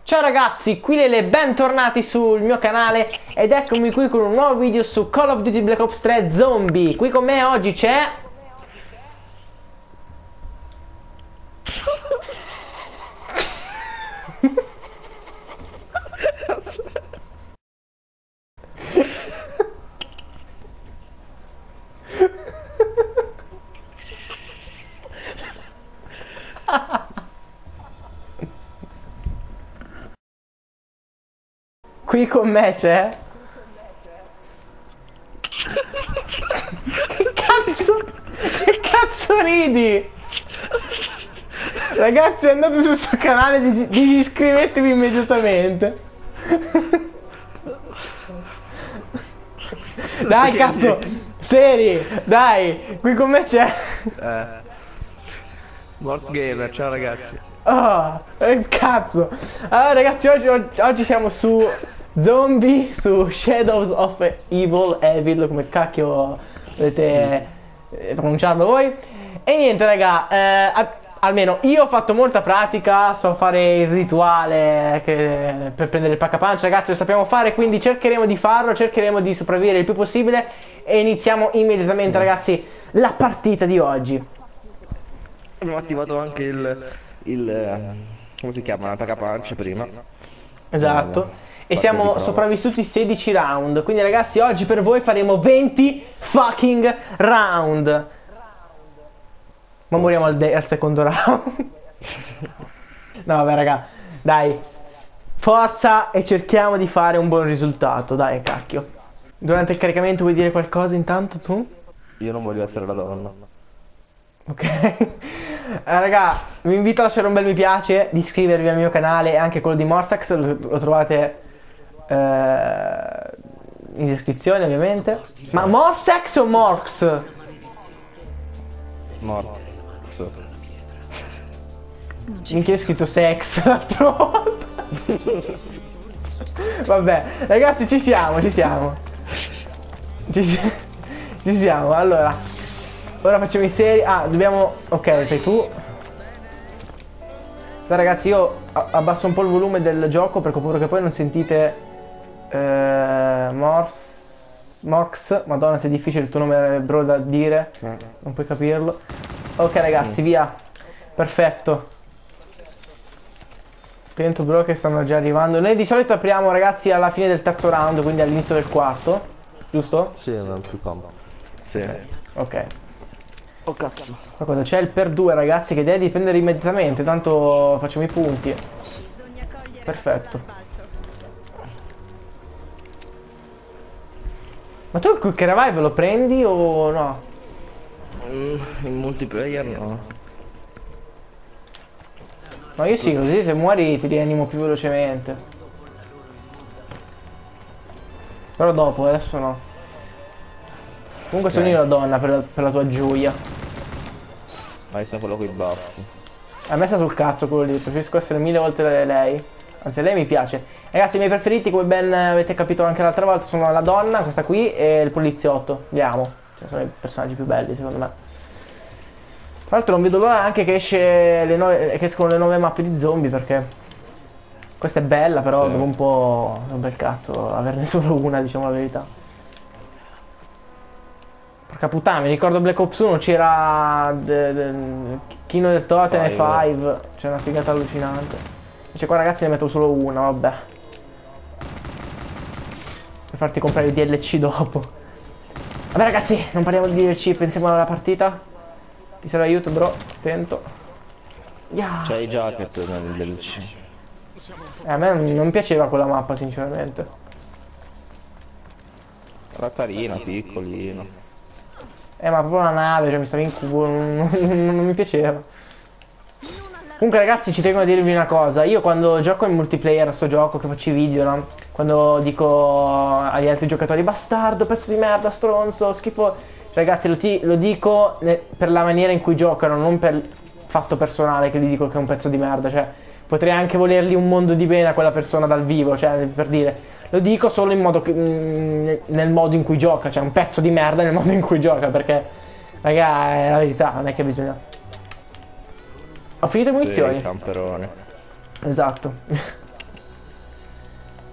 Ciao ragazzi, qui Lele, bentornati sul mio canale ed eccomi qui con un nuovo video su Call of Duty Black Ops 3 Zombie. Qui con me oggi c'è... Qui con me c'è... Che cazzo ridi? Ragazzi, andate sul suo canale, iscrivetevi immediatamente. Dai cazzo, seri, dai, qui con me c'è... Morse Gamer, ciao ragazzi. Oh, cazzo. Allora ragazzi, oggi siamo su Zombie, su Shadows of Evil, come cacchio volete pronunciarlo voi. E niente raga, almeno io ho fatto molta pratica, so fare il rituale per prendere il paccapancia, ragazzi, lo sappiamo fare, quindi cercheremo di farlo, cercheremo di sopravvivere il più possibile e iniziamo immediatamente ragazzi la partita di oggi. Abbiamo attivato anche il come si chiama? La paccapancia prima. Esatto. E siamo sopravvissuti 16 round. Quindi ragazzi, oggi per voi faremo 20 fucking round. Ma moriamo al secondo round. No vabbè raga, dai, forza e cerchiamo di fare un buon risultato. Dai cacchio. Durante il caricamento vuoi dire qualcosa intanto tu? Io non voglio essere la donna. Ok. Raga, vi invito a lasciare un bel mi piace, di iscrivervi al mio canale e anche quello di Morsax, lo trovate in descrizione ovviamente. Ma Morsax o Morx? Morse. Minchia, ho scritto sex l'altra volta. Vabbè, ragazzi, ci siamo. Ci siamo, allora. Ora facciamo i seri. Ah, dobbiamo... Ok, fai tu. Dai ragazzi, io abbasso un po' il volume del gioco perché ho paura che poi non sentite Morx. Madonna, se è difficile il tuo nome bro da dire. Non puoi capirlo. Ok ragazzi, via. Perfetto. Attento bro che stanno già arrivando. Noi di solito apriamo ragazzi alla fine del terzo round, quindi all'inizio del quarto. Giusto? Sì, non è più comodo. Sì. Ok. Oh cazzo. Ma quando c'è il per 2 ragazzi che deve dipendere immediatamente, tanto facciamo i punti. Perfetto. Ma tu il quick revive lo prendi o no? In multiplayer no. No, io sì, così se muori ti rianimo più velocemente. Però dopo, adesso no. Comunque sono io la donna per la tua gioia. Vai, sono quello con i baffi. A me sta sul cazzo quello lì, preferisco essere 1000 volte lei. Anzi, lei mi piace. Ragazzi, i miei preferiti, come ben avete capito anche l'altra volta, sono la donna, questa qui, e il poliziotto. Li amo. Cioè, sono i personaggi più belli, secondo me. Tra l'altro non vedo l'ora anche che che escono le nuove mappe di zombie, perché questa è bella, però dopo un po' è un bel cazzo averne solo una, diciamo la verità. Porca puttana, mi ricordo Black Ops 1 c'era Kino del Totem e 5, c'è una figata allucinante. Invece qua ragazzi ne metto solo una, vabbè. Per farti comprare i DLC dopo. Vabbè ragazzi, non parliamo di DLC, pensiamo alla partita. Ti serve aiuto bro, attento. Yeah. C'hai i jacket nel DLC. A me non piaceva quella mappa sinceramente. Era carina, piccolino. Ma proprio una nave, cioè mi stava in cubo, non mi piaceva. Comunque ragazzi, ci tengo a dirvi una cosa. Io quando gioco in multiplayer a sto gioco, che faccio i video, no? Quando dico agli altri giocatori bastardo, pezzo di merda, stronzo, schifo, ragazzi lo dico per la maniera in cui giocano, non per fatto personale che gli dico che è un pezzo di merda. Cioè potrei anche volergli un mondo di bene a quella persona dal vivo, cioè per dire. Lo dico solo in modo nel modo in cui gioca, cioè un pezzo di merda nel modo in cui gioca, perché raga è la verità, non è che bisogna. Ho finito le munizioni. Sì, camperone. Esatto.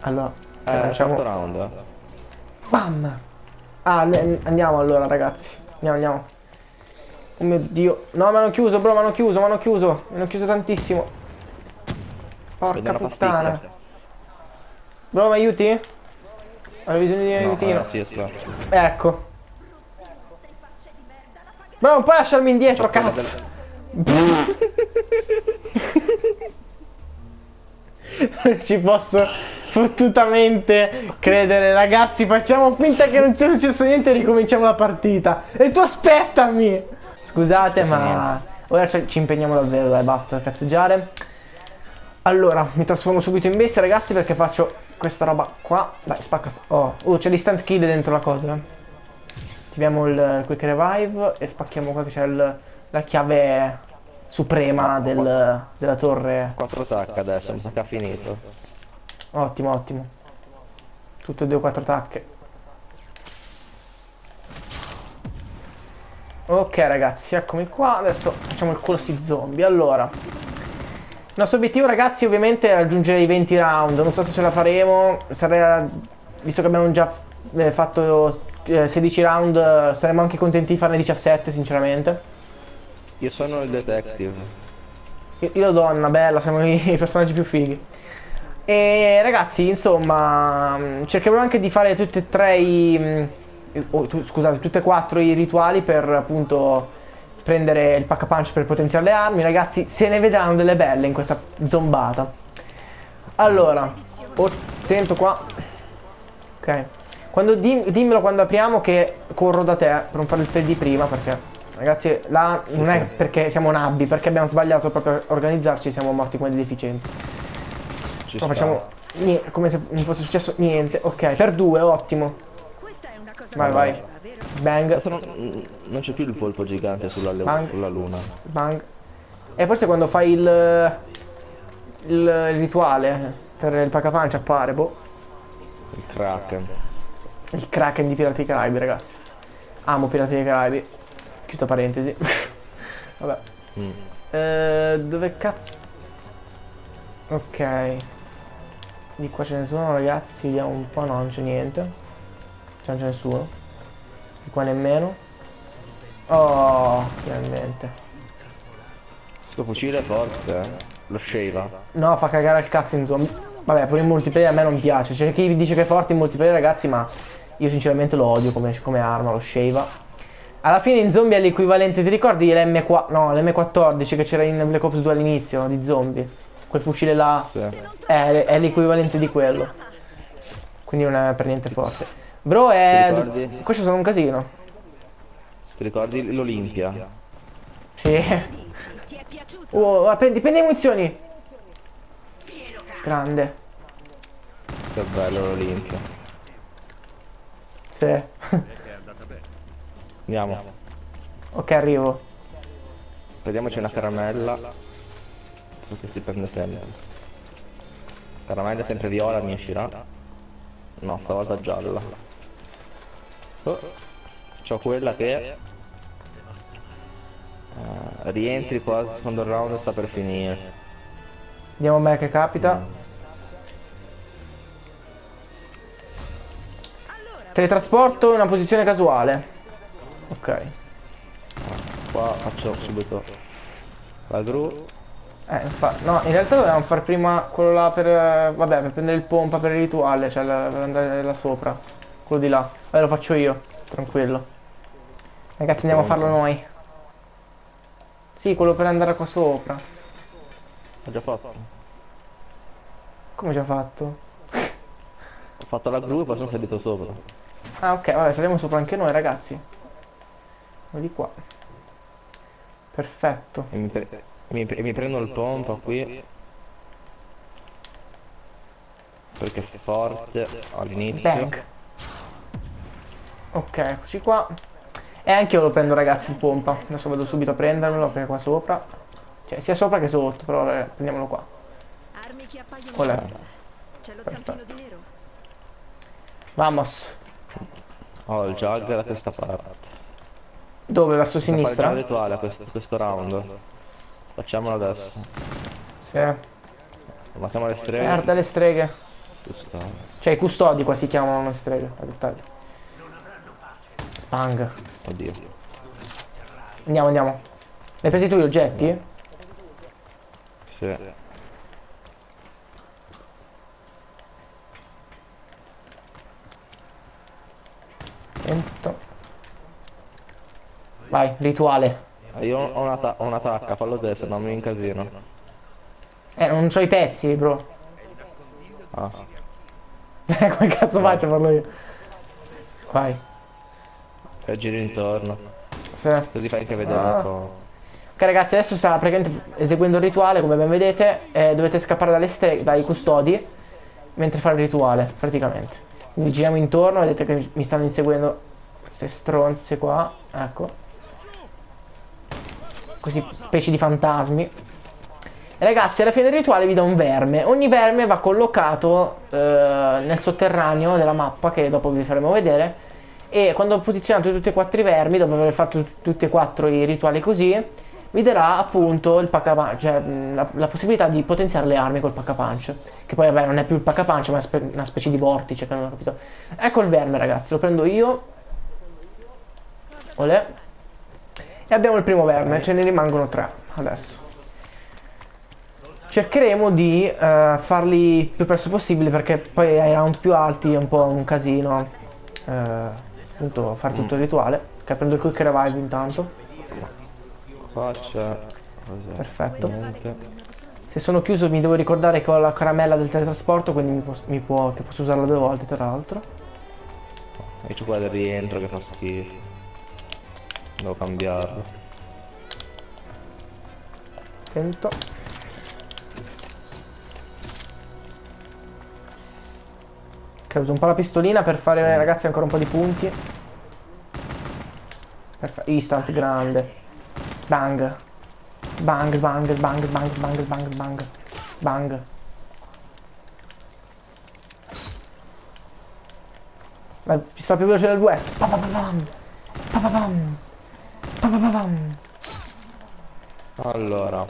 Allora, facciamo... quarto round. Bam! Ah, andiamo allora, ragazzi. Andiamo. Oh mio Dio. No, mi hanno chiuso, bro, mi hanno chiuso. Mi hanno chiuso tantissimo. Porca Prendo una puttana. pasticca. Bro, mi aiuti? Ho bisogno di un No, aiutino. sì, esploso. Ecco. Bro, non puoi lasciarmi indietro, Quella cazzo. Non ci posso fottutamente credere, ragazzi. Facciamo finta che non sia successo niente e ricominciamo la partita. E tu aspettami. Scusate, ma ora ci impegniamo davvero, dai, basta cazzeggiare. Allora, mi trasformo subito in bestia, ragazzi, perché faccio questa roba qua. Dai, spacca. Oh, c'è l'instant kill dentro la cosa. Attiviamo il quick revive e spacchiamo qua che c'è la chiave suprema della torre. 4 attacca adesso, mi sa che ha finito. Ottimo, ottimo. Tutte e due 4 tacche. Ok, ragazzi, eccomi qua. Adesso facciamo il culo sti zombie. Allora, il nostro obiettivo, ragazzi, ovviamente è raggiungere i 20 round. Non so se ce la faremo. Visto che abbiamo già fatto 16 round, saremmo anche contenti di farne 17, sinceramente. Io sono il detective. Io donna, bella, siamo i personaggi più fighi. E ragazzi, insomma, cercherò anche di fare tutte e tre scusate, tutte e quattro i rituali per appunto prendere il pack a punch per potenziare le armi. Ragazzi, se ne vedranno delle belle in questa zombata. Allora, attento qua. Ok. Dimmelo quando apriamo che corro da te per non fare il fail di prima, perché ragazzi, là non è perché siamo nabbi, perché abbiamo sbagliato proprio a organizzarci, siamo morti come dei deficienti. No, facciamo niente, come se non fosse successo niente. Ok, per 2, ottimo. Vai, vai. Bang. Adesso non c'è più il polpo gigante sulla luna. Bang. E forse quando fai il rituale per il pack a punch appare, boh. Il Kraken. Il Kraken di Pirati dei Caraibi, ragazzi. Amo Pirati dei Caraibi. Chiusa parentesi. Vabbè. Dove cazzo? Ok. Di qua ce ne sono, ragazzi. Vediamo un po'. No, non c'è niente. Non c'è nessuno. Di qua nemmeno. Oh, finalmente. Sto fucile è forte, Lo Sheva. No, fa cagare il cazzo in zombie. Vabbè, pure in multiplayer a me non piace. C'è chi dice che è forte in multiplayer, ragazzi, ma io sinceramente lo odio come arma, lo Sheva. Alla fine in zombie è l'equivalente, ti ricordi l'M14 che c'era in Black Ops 2 all'inizio, di zombie? Quel fucile là, sì. È l'equivalente di quello. Quindi non è per niente forte. Bro, qua c'è stato un casino. Ti ricordi l'Olimpia? Sì. Oh, prendi munizioni. Grande. Che bello l'Olimpia. Sì. Andiamo. Ok, arrivo. Vediamoci una caramella. Perché si prende sempre. Caramella sempre viola, mi uscirà. No, stavolta gialla. C'ho quella che rientri qua al secondo round, sta per finire. Vediamo me che capita. Teletrasporto in una posizione casuale. Ok. Qua faccio subito la gru. No, in realtà dovevamo fare prima quello là per... vabbè, per prendere il pompa per il rituale, cioè per andare là sopra. Quello di là. Vabbè, lo faccio io, tranquillo. Ragazzi, andiamo a farlo noi. Sì, quello per andare qua sopra. Ho già fatto. Come già fatto? Ho fatto la gru e poi sono salito sopra. Ah, ok, vabbè, saliamo sopra anche noi, ragazzi. Di qua. Perfetto. E mi prendo il pompa qui. Perché è forte all'inizio. Bang. Ok, eccoci qua. E anche io lo prendo, ragazzi, il pompa. Adesso vado subito a prendermelo perché è qua sopra. Cioè, sia sopra che sotto, però prendiamolo qua. Qual è? C'è lo zampino di nero. Vamos. Ho il jug da questa parte. Dove? Verso sinistra? Facciamo il rituale a questo round. Facciamolo adesso. Sì. Ammazziamo le streghe. Merda, le streghe. Ci sta. Cioè i custodi qua si chiamano una strega, a dettaglio. Spang. Oddio. Andiamo, andiamo. Hai preso tu gli oggetti? Sì. Attento. Vai, rituale. Io ho una tacca, fallo te, se no mi incasino. Non c'ho i pezzi, bro. Ah. Come cazzo faccio a farlo io? Vai. E giri intorno. Sì. Così fai anche vedere un po'. Ok ragazzi, adesso sta praticamente eseguendo il rituale, come ben vedete, dovete scappare dai custodi mentre fa il rituale, praticamente. Quindi giriamo intorno, vedete che mi stanno inseguendo queste stronze qua, ecco. Così, specie di fantasmi. E ragazzi, alla fine del rituale vi dà un verme. Ogni verme va collocato nel sotterraneo della mappa, che dopo vi faremo vedere. E quando posizionate tutti e quattro i vermi, dopo aver fatto tutti e quattro i rituali così, vi darà appunto il pack a punch, cioè la possibilità di potenziare le armi col pack a punch. Che poi vabbè non è più il pack a punch, ma è una specie di vortice, che non ho capito. Ecco il verme ragazzi, lo prendo io. Olè. E abbiamo il primo verme, ce ne rimangono 3 adesso. Cercheremo di farli il più presto possibile, perché poi ai round più alti è un po' un casino appunto fare tutto il rituale. Ok, prendo il quick revive intanto. Faccia. Perfetto. Niente. Se sono chiuso mi devo ricordare che ho la caramella del teletrasporto, quindi che posso usarla 2 volte tra l'altro. E c'è quella del rientro che fa schifo. Devo cambiarlo. Attento. Ok, uso un po' la pistolina per fare ai ragazzi ancora un po' di punti. Perfetto. Instant grande. Sbang. Sbang, sbang, sbang, sbang, sbang, sbang, sbang. Sbang. La pistola più veloce del West. Pa pa pa pam. Pa pa pam. Pa pa pa pam. Allora.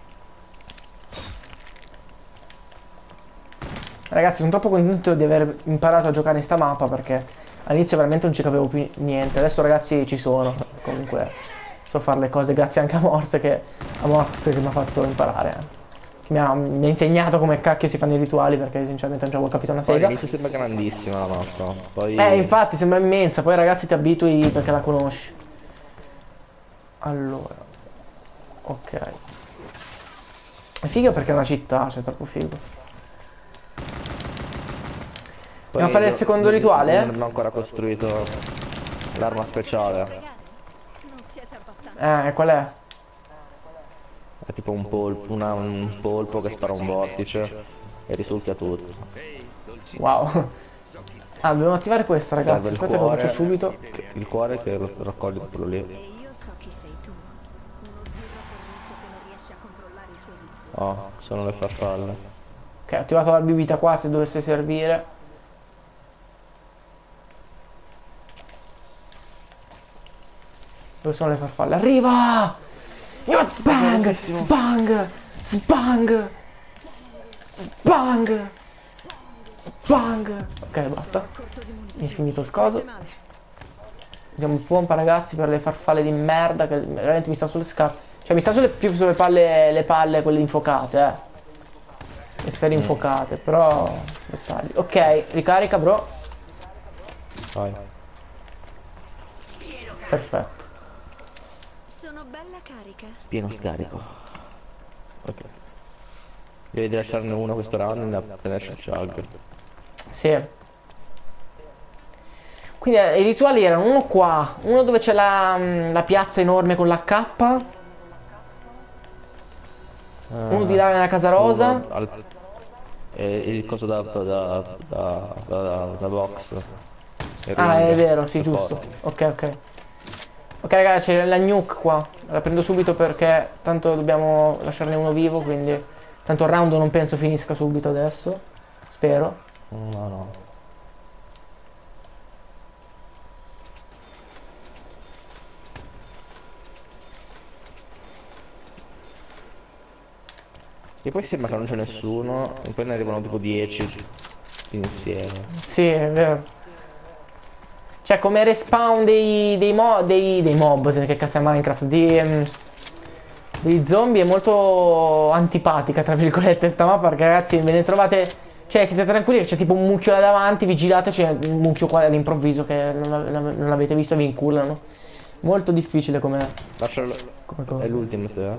Ragazzi, sono troppo contento di aver imparato a giocare in sta mappa, perché all'inizio veramente non ci capivo più niente. Adesso ragazzi ci sono. Comunque so fare le cose grazie anche a Morse che mi ha fatto imparare. Che mi ha insegnato come cacchio si fanno i rituali, perché sinceramente non ci avevo capito una Poi sega. all'inizio sembra grandissima la mappa. Poi. Infatti sembra immensa, poi ragazzi ti abitui perché la conosci. Allora. Ok. È figa perché è una città, cioè è troppo figo. Poi Andiamo a fare il secondo rituale? Non abbiamo ancora costruito l'arma speciale. Non siete abbastanza. Qual è? È tipo un polpo, un polpo che spara un vortice e risucchia tutto. Wow. Ah, dobbiamo attivare questa ragazzi, Serve il aspetta che lo cuore, faccio subito. il cuore che lo raccoglie quello lì. E io so chi sei tu. Uno sbirro corrotto che non riesce a controllare i suoi vizi. Oh, sono le farfalle. Ok, ho attivato la bibita qua se dovesse servire. Dove sono le farfalle? Arriva! Spang! Spang! Spang! Spang! Spang! Ok, basta. Mi è finito il coso. Usiamo il pompa ragazzi per le farfalle di merda che veramente mi sta sulle scarpe. Cioè mi sta più sulle palle, le palle quelle infuocate, le sfere infuocate, però dettagli. Ok, ricarica bro. Vai. Perfetto. Sono bella carica. Pieno scarico. Ok. Devi di lasciarne uno questo round e appena esce il chug. Sì. Quindi i rituali erano uno qua, uno dove c'è la piazza enorme con l'H, uno di là nella casa rosa. E il coso da box. Ah, è vero, sì, Il giusto. forte. Ok, ok. Ok, ragazzi, c'è la nuke qua. La prendo subito perché tanto dobbiamo lasciarne uno vivo, quindi tanto il round non penso finisca subito adesso. Spero. No, no. E poi sembra che non c'è nessuno, e poi ne arrivano tipo 10. tutti insieme. Sì, è vero. Cioè, come respawn dei mob, se che cazzo è Minecraft, dei zombie è molto antipatica, tra virgolette, sta mappa, perché ragazzi ve ne trovate. Cioè, siete tranquilli che c'è tipo un mucchio là davanti, vigilate, c'è un mucchio qua all'improvviso che non l'avete visto e vi incullano. Molto difficile come Lascialo. cosa. È l'ultimo te.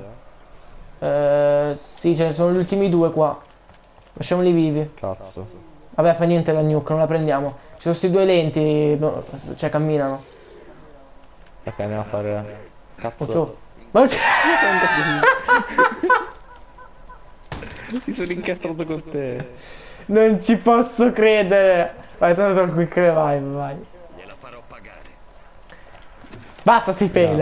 Sì, ce ne sono gli ultimi due qua. Lasciamoli vivi. Cazzo. Vabbè, fa niente la nuke, non la prendiamo. Ci sono questi due lenti, no, cioè camminano. Perché andiamo a fare. Oh, Cazzo. ciao. Ma non c'è. Si sono incastrato con te. Non ci posso credere. Vai, tanto il quick revive, vai. Gliela farò pagare. Basta sti fail,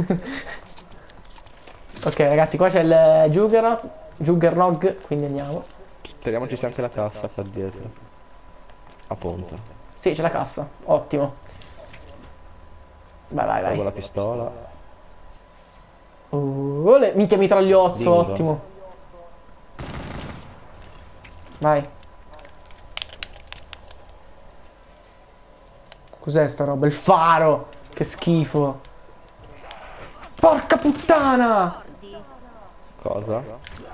Ok, ragazzi, qua c'è il Juggernog, quindi andiamo. Speriamo ci sia anche la cassa qua dietro. Appunto. Sì, c'è la cassa. Ottimo. Vai, vai, Con vai. la pistola. Minchia mitragliozzo, Bingo. ottimo. Vai. Cos'è sta roba? Il faro! Che schifo. Porca puttana! Cosa?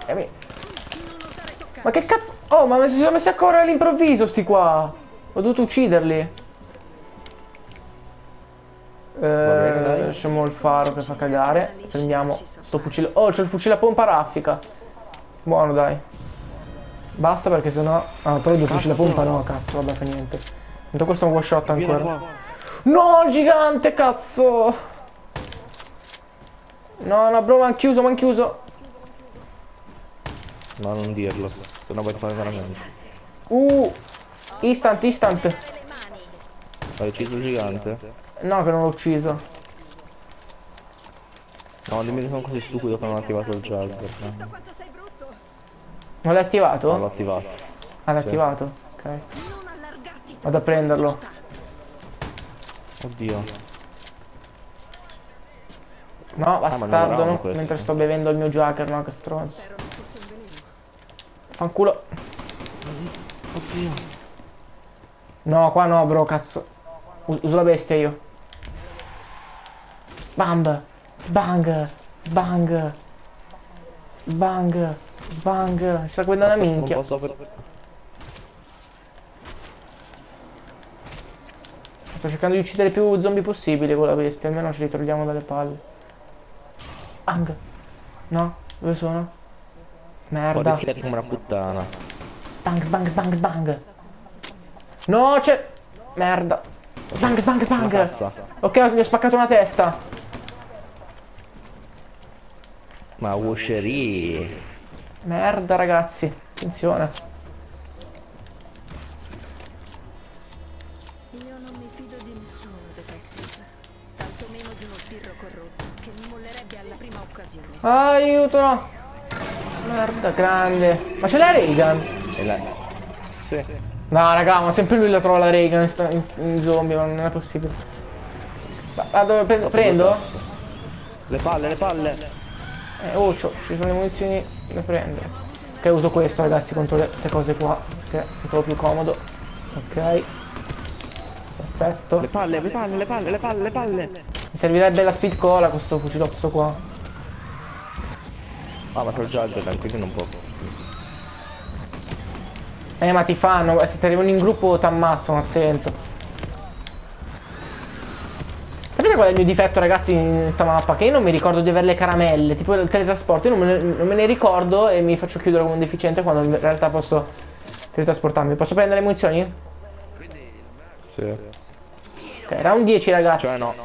Ma che cazzo? Oh, ma si sono messi a correre all'improvviso sti qua. Ho dovuto ucciderli. bene, dai. Lasciamo il faro che fa cagare. Prendiamo sto fucile. Oh, c'è il fucile a pompa raffica. Buono, dai. Basta perché sennò. Ah, però il fucile a pompa no, cazzo, vabbè, fa niente. Intanto questo è un one shot ancora. No, il gigante, cazzo! No, no, bro, m'han chiuso, m'han chiuso. No, non dirlo. Se no vuoi fare veramente. Instant, instant. Hai ucciso il gigante? No, che non l'ho ucciso. No, dimmi che sono così stupido che non ho attivato il jugger. Visto quanto sei brutto, Non l'hai attivato? Non l'ho attivato. Ah, l'hai Sì. attivato? Ok. non allargarti. Vado a prenderlo. Oddio. No, ma bastardo, non no, questo. mentre sto bevendo il mio Jugger, no, che stronzo. Spero non fosse un veleno. Fanculo. Oddio. No, qua no, bro, cazzo. Uso la bestia io. Bam! Sbang! Sbang! Sbang! Sbang! Ci sta guardando una minchia. Non posso Sto cercando di uccidere più zombie possibili con la bestia, almeno ce li togliamo dalle palle. Bang! No? Dove sono? Ho Merda. rischiato come una puttana. Sbang, sbang, sbang, sbang. No, c'è. Merda. Sbang, sbang, Una sbang. cassa. Ok, mi ho spaccato una testa. Ma washery. Merda, ragazzi. Attenzione. Io non mi fido di nessuno, detective. Tantomeno di uno sbirro corrotto che mi mollerebbe alla prima occasione. Aiuto, no. Merda, grande. Ma c'è la Reagan? E la... Sì. No, raga, ma sempre lui la trova la Reagan in zombie, ma non è possibile. Ma dove prendo? Le palle, le palle. Oh, ci sono le munizioni da prendere. Ok, uso questo, ragazzi, contro queste cose qua, perché mi trovo più comodo. Ok. Perfetto. Le palle, le palle, le palle, le palle, le palle. Mi servirebbe la speed cola con sto fucilozzo qua. Ah, ma c'ho il jugger, quindi non può. Ma ti fanno, se ti arrivano in gruppo ti ammazzano, attento. Sapete qual è il mio difetto, ragazzi, in sta mappa? Che io non mi ricordo di avere le caramelle, tipo il teletrasporto, io non me ne ricordo e mi faccio chiudere come un deficiente quando in realtà posso teletrasportarmi. Posso prendere le munizioni? Sì. Ok, round 10, ragazzi. Cioè no.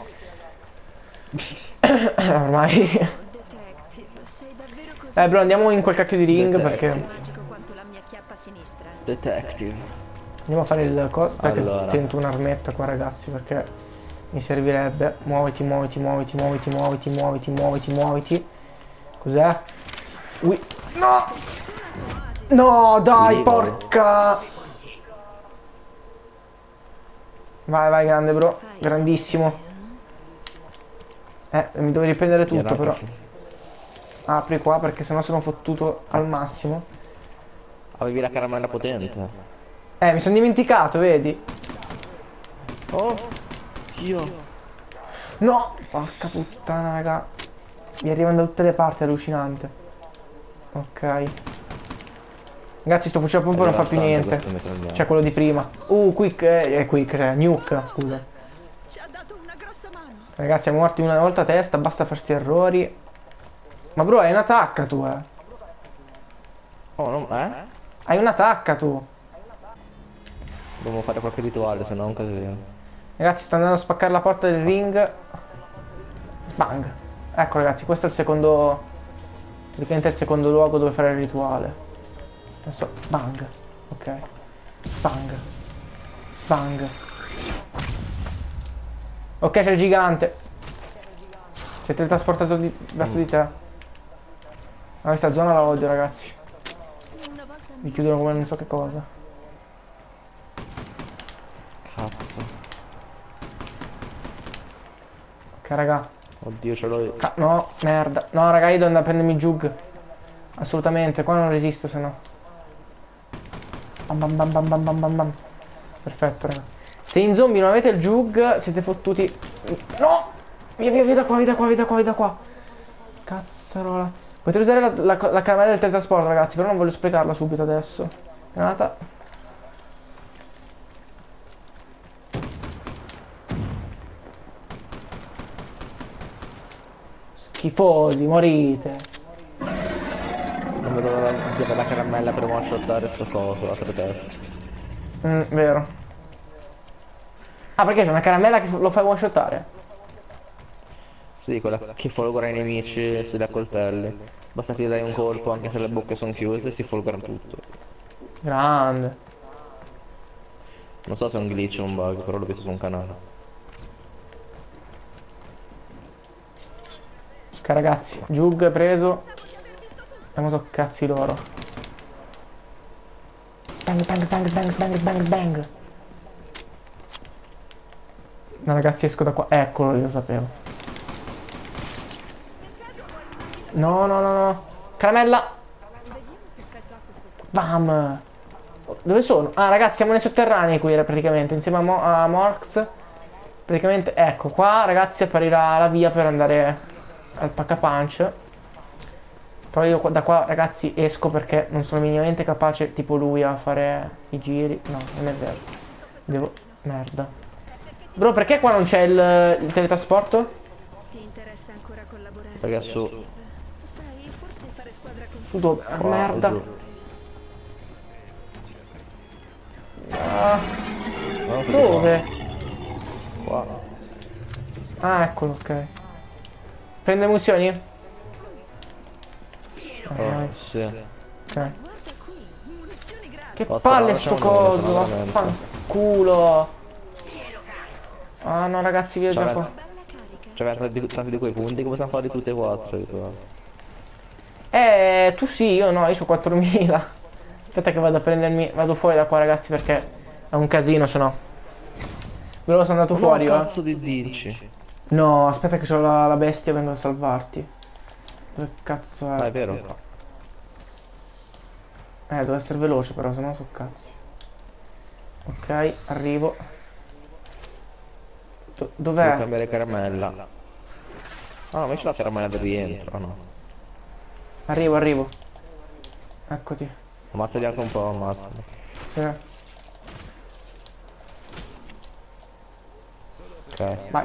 Ormai. Detective, sei davvero così Bro, andiamo in quel cacchio di ring perché magico quanto la mia chiappa sinistra? Detective. andiamo a fare il coso. Aspetta, Allora. tento un'armetta qua, ragazzi, perché mi servirebbe. Muoviti, muoviti, muoviti, muoviti, muoviti, muoviti, muoviti, muoviti. Cos'è? No! No, dai, Libero. porca! Vai, vai, grande, bro. Grandissimo. Mi devo riprendere tutto, però. Apri qua, perché sennò sono fottuto al massimo. Avevi la caramella potente. Mi sono dimenticato, vedi? Oh, Dio. No! Porca puttana, raga. Mi arrivano da tutte le parti, allucinante. Ok. Ragazzi, sto fucile a pompa non fa più niente. C'è quello di prima. Quick, cioè, nuke, scusa. Ci ha dato una grossa mano. Ragazzi, siamo morti una volta a testa, basta farsti errori. Ma bro, hai un'attacca tu, Oh, no, Hai un'attacca tu. Dobbiamo fare qualche rituale, se no è un casino. Ragazzi, sto andando a spaccare la porta del ring. Sbang. Ecco ragazzi, questo è il secondo... praticamente il secondo luogo dove fare il rituale. Adesso, bang. Ok. Bang. Bang. Ok, c'è il gigante. Si è teletrasportato verso di te. Ah, questa zona la odio ragazzi. Se una volta Mi chiudono come non so che cosa. Cazzo. Ok raga. Oddio, ce l'ho io. No, merda. No raga, io devo andare a prendermi il jug. Assolutamente, qua non resisto se no. Bam bam bam bam bam bam bam bam. Perfetto raga. Se in zombie non avete il jug siete fottuti. No! Via via via da qua, via da qua, via da qua, via da qua. Cazzarola. Potete usare la caramella del teletrasporto ragazzi, però non voglio sprecarla subito adesso. Granata. Schifosi, morite. Non vedo l'ora di avere la caramella per one-shottare sto coso, la testa. Vero. Ah, perché c'è una caramella che lo fai one-shottare? Sì, quella che folgora i nemici se li accoltelli. Basta che gli dai un colpo anche se le bocche sono chiuse e si folgora tutto. Grande. Non so se è un glitch o un bug, però l'ho visto su un canale. Ok ragazzi, jug preso. Andiamo so cazzi loro. Sbang sbang sbang sbang sbang sbang sbang. No ragazzi, esco da qua. Eccolo, io lo sapevo. No, no, no, no. Caramella. Bam. Dove sono? Ah ragazzi, siamo nei sotterranei qui praticamente. Insieme a Morx. Praticamente, ecco, qua ragazzi apparirà la via per andare al pack-a-punch. Però io da qua ragazzi esco perché non sono minimamente capace tipo lui a fare i giri. No, non è vero. Devo... merda. Bro, perché qua non c'è il teletrasporto? ti interessa ancora collaborare? Perché su... Sai, forse fare squadra con Su dove? Ah, qua, merda. giù. Ah, No, su dove? Qua. Ah, eccolo, ok. Prende munizioni? Oh, sì. Ok. guarda qui, munizioni gratis. Che Basta, palle lasciamo sto andare, coso, veramente. vaffanculo. Ah no ragazzi, via Cioè, da qua. Bella carica. Cioè, tanti di quei punti che possiamo farli tutti e quattro. Tu sì, io no, io ho 4000. Aspetta che vado a prendermi, vado fuori da qua ragazzi perché è un casino se no. Ve lo sono andato fuori io. Cazzo di dici? No, aspetta che c'ho la bestia, vengo a salvarti. Dove cazzo Ah, è? è vero. Devo essere veloce però, sennò so cazzi. Ok, arrivo. Devo Dov'è? cambiare caramella. Ah, no, invece la caramella del rientro. Ah, no. Arrivo. Eccoti. Ammazzali anche un po', ammazzali. Sì. Ok. Vai.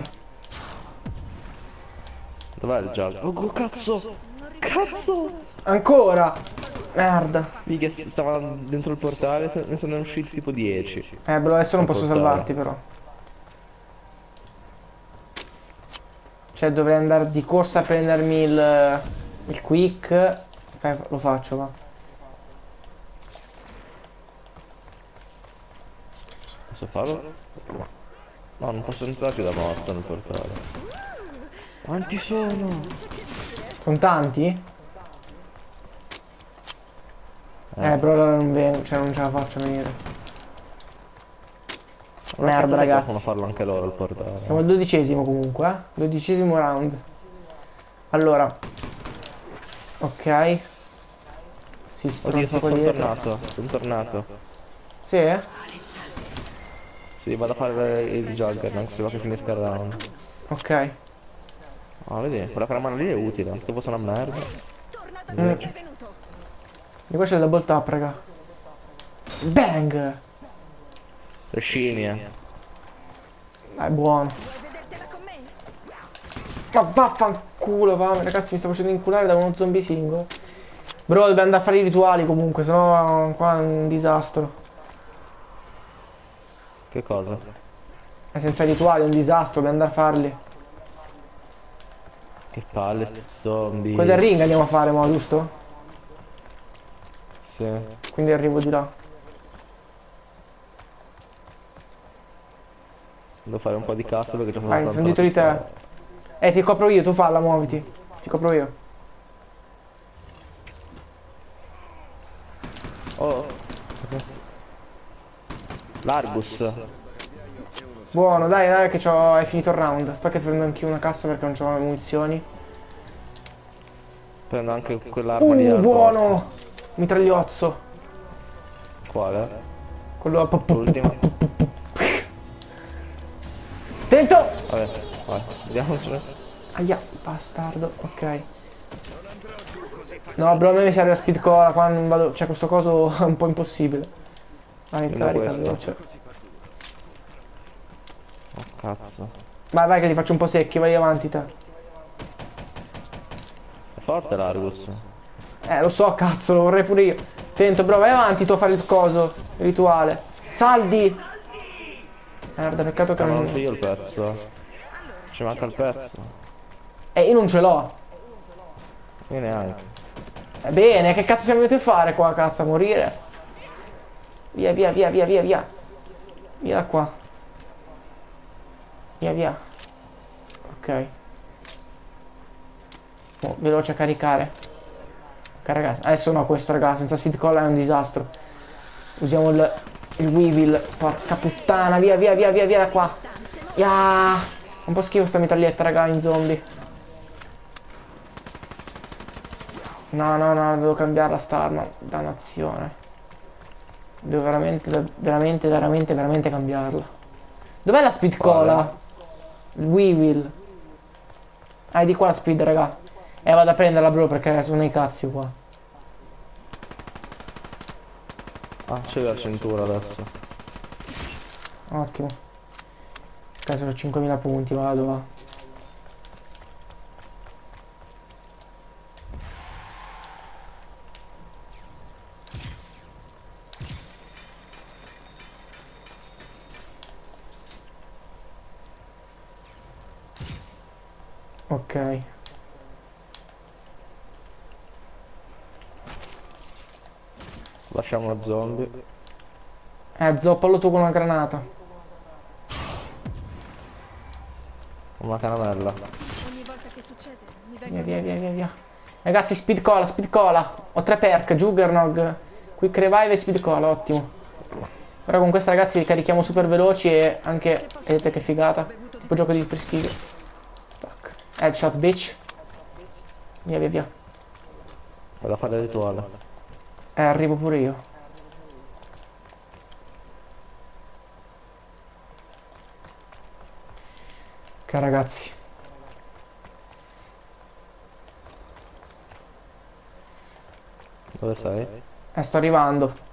Dov'è il gioco? Oh, cazzo! Cazzo! Ancora! Merda. Mica stavano dentro il portale, ne sono usciti tipo 10. Bro, adesso non Il posso portale. salvarti però. Cioè dovrei andare di corsa a prendermi il quick. Lo faccio, va. Posso farlo? No, non posso entrare più da morto nel portale. Quanti sono? Sono tanti? Bro, allora non vengo, cioè non ce la faccio a venire. Merda, ragazzi. Possono farlo anche loro il portale. Siamo al 12esimo comunque, 12esimo round. Allora. Ok. Sì, sto Oddio, un po' sono dietro. tornato. Sono tornato. Sì? Sì, vado a fare il Juggernaut, se va che finisca il round. Ok. Ah, vedi, quella caramella lì è utile, se fosse una merda. Torna da dove sei venuto. Di qua c'è il double tap, raga. Sbang! Le scimmie. Dai, buono. Vuoi vedertela con me? Ma vaffanculo, va. Ragazzi, mi sto facendo inculare da uno zombie singolo. Bro, dobbiamo andare a fare i rituali comunque, sennò qua è un disastro. Che cosa? E senza rituali è un disastro, dobbiamo andare a farli. Che palle, sti zombie. Quelli del ring andiamo a fare, mo, giusto? Sì. Quindi arrivo di là. Devo fare un po' di cassa perché c'ho Vai, tanto sono dietro di te. Ti copro io, tu falla, muoviti. Ti copro io. Oh. L'Argus. Buono, dai, dai, che è finito il round. Aspetta che prendo anch'io una cassa perché non c'ho le munizioni. Prendo anche quell'arma lì al Buono! Mitragliozzo. botto. Quale? Quello... L'ultima? Attento! Vabbè, vai, vediamocelo. Aia, bastardo, ok. No, bro, a me mi serve la speed cola, qua non vado... Cioè, questo coso è un po' impossibile. Vai, Prendo carica, questo. veloce. Oh, cazzo. Vai, vai, che li faccio un po' secchi, vai avanti te. È forte l'Argus. Lo so, cazzo, lo vorrei pure io. Attento, bro, vai avanti tu a fare il coso, il rituale. Saldi! Merda, peccato che Ma non non... so io il pezzo. Ci manca il pezzo. io non ce l'ho. Io neanche. Bene, che cazzo siamo venuti a fare qua, cazzo, a morire? Via, via, via, via, via, via. Via da qua. Via, via. Ok. Oh, veloce a caricare. Ok, ragazzi. Adesso no, questo, ragazzi, senza speed cola è un disastro. Usiamo il Weevil. Porca puttana, via, via, via, via, via da qua. Ya. Un po' schifo sta mitraglietta, raga, in zombie. No, no, no, devo cambiare la sta arma. Dannazione. Devo veramente cambiarla. Dov'è la speed cola? Il Weevil. Ah, è di qua la speed, raga. Vado a prenderla, bro, perché sono nei cazzi qua. Ah, c'è la cintura adesso. Ottimo. Ok, sono 5000 punti, vado, va. Ok. Lasciamo lo zombie. Zoppalo tu con una granata. Una caramella. Ogni volta che succede mi Via, vengono via, via, via, via. Ragazzi, speed cola, speed cola. Ho 3 perk, Juggernog, Quick Revive e speed cola, ottimo. Ora con questa, ragazzi, carichiamo super veloci e anche... Vedete che figata. Tipo gioco di prestigio. Stack. Headshot, bitch. Via, via, via. Vado a fare il rituale. Arrivo pure io. Ok, ragazzi. Dove sei? Sto arrivando.